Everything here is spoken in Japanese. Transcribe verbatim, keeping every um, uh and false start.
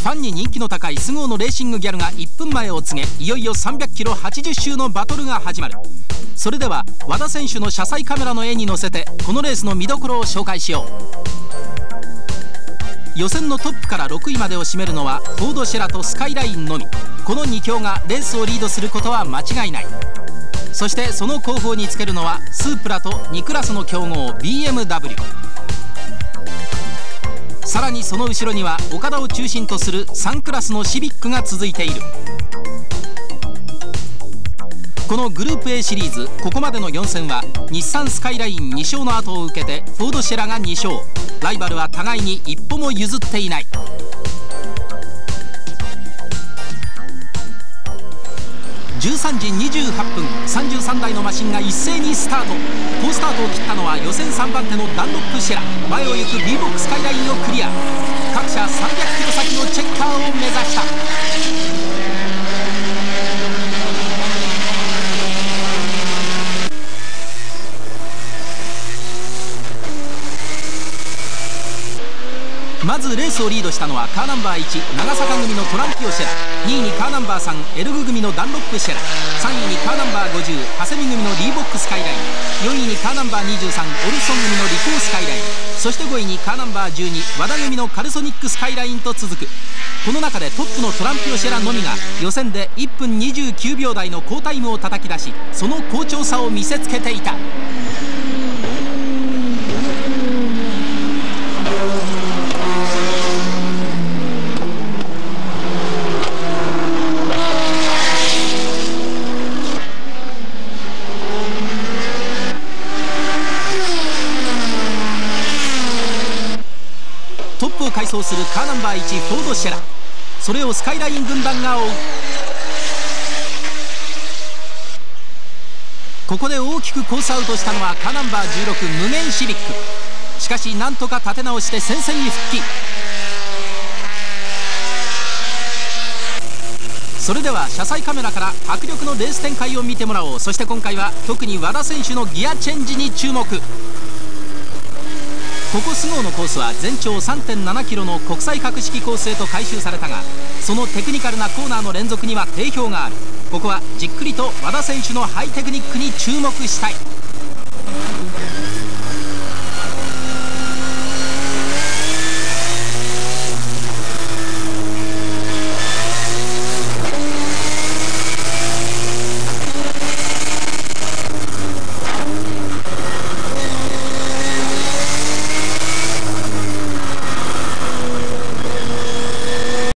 ファンに人気の高いスゴーのレーシングギャルがいっぷんまえを告げ、いよいよさんびゃくキロはちじゅっ周のバトルが始まる。それでは和田選手の車載カメラの絵に乗せてこのレースの見どころを紹介しよう。予選のトップからろくいまでを占めるのはフォードシェラとスカイラインのみ。このに強がレースをリードすることは間違いない。そしてその後方につけるのはスープラとにクラスの強豪 ビーエムダブリュー。 さらにその後ろには岡田を中心とするさんクラスのシビックが続いている。このグループ A シリーズ、ここまでのよん戦は日産スカイラインに勝の後を受けてフォードシェラがに勝。ライバルは互いに一歩も譲っていない。じゅうさんじにじゅうはっぷん、さんじゅうさんだいのマシンが一斉にスタート。好スタートを切ったのは予選さんばん手のダンロップシェラ。前を行く B ボックススカイラインをクリア。各社さんびゃくキロ先のチェッカーを目指した。まずレースをリードしたのはカーナンバーいち長坂組のトランピオシェラ、にいにカーナンバーさんエルグ組のダンロップシェラ、さんいにカーナンバーごじゅう長谷見組のリーボックスカイライン、よんいにカーナンバーにじゅうさんオルソン組のリコースカイライン、そしてごいにカーナンバーじゅうに和田組のカルソニックスカイラインと続く。この中でトップのトランピオシェラのみが予選でいっぷんにじゅうきゅうびょう台の好タイムを叩き出し、その好調さを見せつけていた。トップを快走するカーナンバーいちフォードシェラ、それをスカイライン軍団が追う。ここで大きくコースアウトしたのはカーナンバーじゅうろく無限シビック。しかしなんとか立て直して戦線に復帰。それでは車載カメラから迫力のレース展開を見てもらおう。そして今回は特に和田選手のギアチェンジに注目。ここスゴーのコースは全長 さんてんななキロの国際格式コースへと改修されたが、そのテクニカルなコーナーの連続には定評がある。ここはじっくりと和田選手のハイテクニックに注目したい。